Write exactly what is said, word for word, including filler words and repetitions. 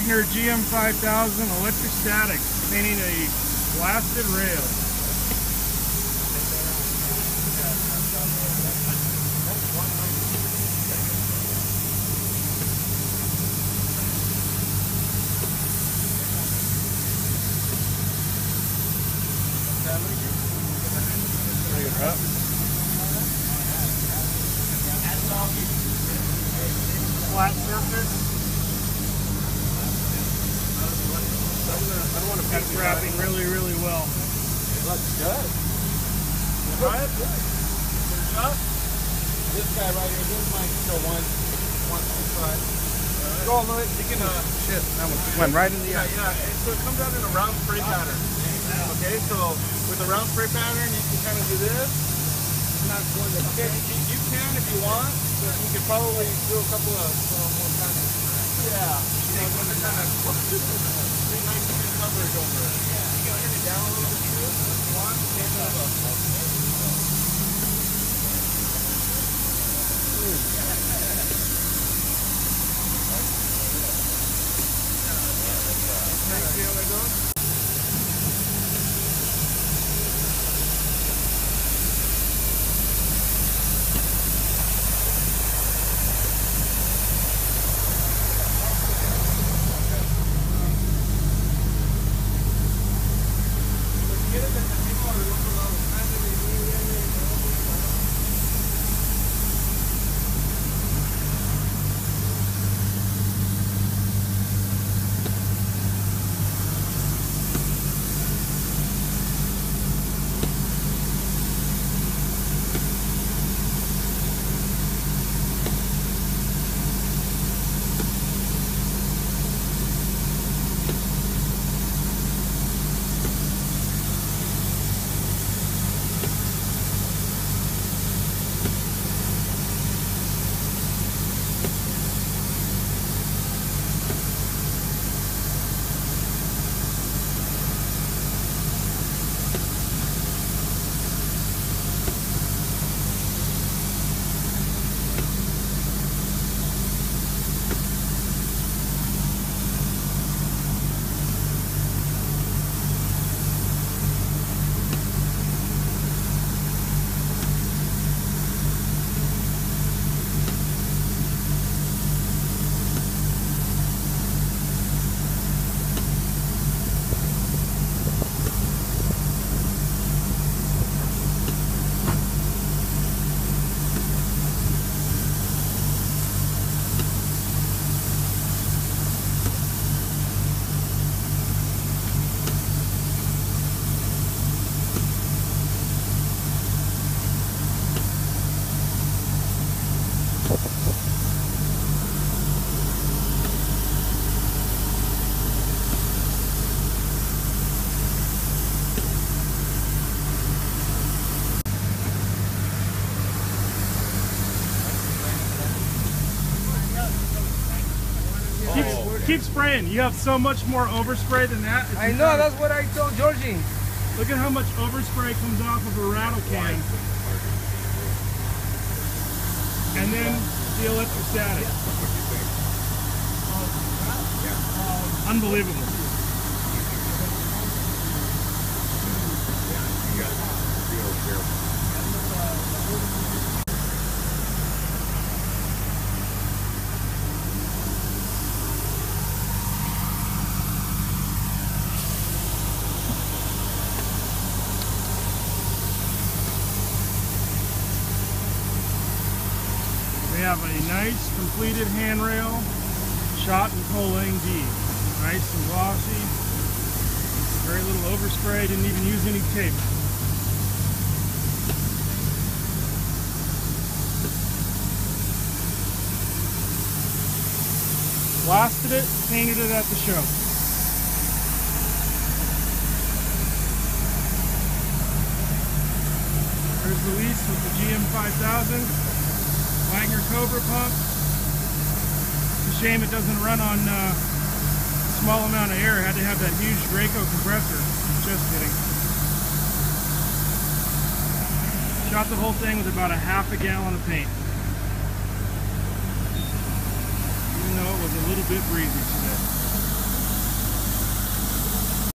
Wagner G M five thousand electrostatic, painting a blasted rail. Bring it up. Flat surface. I don't want to That's wrapping really, really well. It looks good. Try it. Finish up. This guy right here, this might show one, one, two, five. Go on, Louis. You can, uh, shit, that one went right in the eye. Yeah, yeah. So it comes out in a round spray pattern. Okay, so with a round spray pattern, you can kind of do this. I'm not going to Okay, you, you can if you want, but you could probably do a couple of more kind of, yeah, you know, kind of kind of pretty nice even coverage over it. Yeah, you can turn it down a little bit too if you want. Kind of a, see how that goes? Keep, keep spraying. You have so much more overspray than that. It's I know, that's what I told Georgie. Look at how much overspray comes off of a rattle can. And then the electrostatic. Unbelievable. We have a nice completed handrail, shot and Colang D. Nice and glossy, very little overspray, didn't even use any tape. Blasted it, painted it at the show. There's Luis with the G M five thousand. Wagner Cobra pump. It's a shame it doesn't run on uh, a small amount of air. It had to have that huge Draco compressor. Just kidding. Shot the whole thing with about a half a gallon of paint. Even though it was a little bit breezy today.